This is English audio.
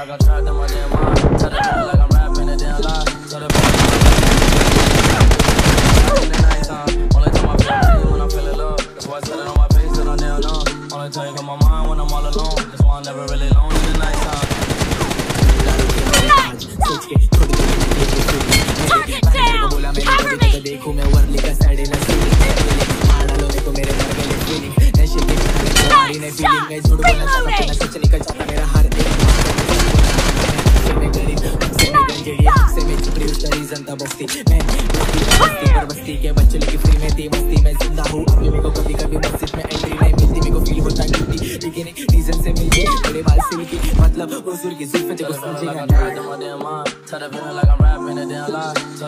like I'm trapped in my damn mind. Tell the feeling like I'm rapping a damn lie. Tell the feeling in the nighttime. Only time I feel pain when I'm feeling love. That's why I said it on my face that I'm down on. Only time you come my mind when I'm all alone. That's why I'm never really alone in the nighttime. Target down! Cover me! Stop! Tell the feeling like